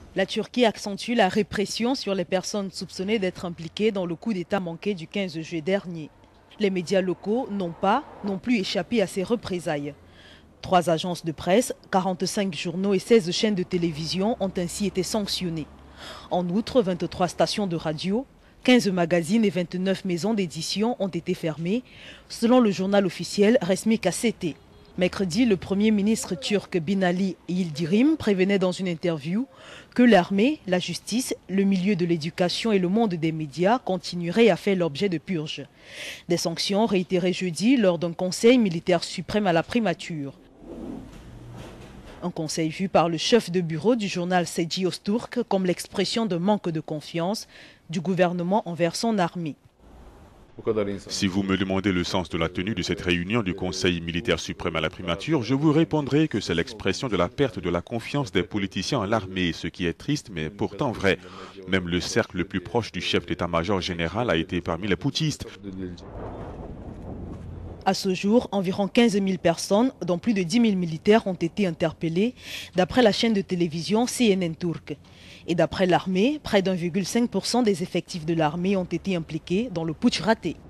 La Turquie accentue la répression sur les personnes soupçonnées d'être impliquées dans le coup d'État manqué du 15 juillet dernier. Les médias locaux n'ont pas non plus échappé à ces représailles. 3 agences de presse, 45 journaux et 16 chaînes de télévision ont ainsi été sanctionnées. En outre, 23 stations de radio, 15 magazines et 29 maisons d'édition ont été fermées, selon le journal officiel Resmi Gazetesi. Mercredi, le Premier ministre turc Binali Yildirim prévenait dans une interview que l'armée, la justice, le milieu de l'éducation et le monde des médias continueraient à faire l'objet de purges. Des sanctions réitérées jeudi lors d'un conseil militaire suprême à la primature. Un conseil vu par le chef de bureau du journal Seci Öztürk comme l'expression d'un manque de confiance du gouvernement envers son armée. Si vous me demandez le sens de la tenue de cette réunion du Conseil militaire suprême à la primature, je vous répondrai que c'est l'expression de la perte de la confiance des politiciens en l'armée, ce qui est triste mais pourtant vrai. Même le cercle le plus proche du chef d'état-major général a été parmi les putschistes. À ce jour, environ 15 000 personnes, dont plus de 10 000 militaires, ont été interpellées, d'après la chaîne de télévision CNN turque. Et d'après l'armée, près d'1,5% des effectifs de l'armée ont été impliqués dans le putsch raté.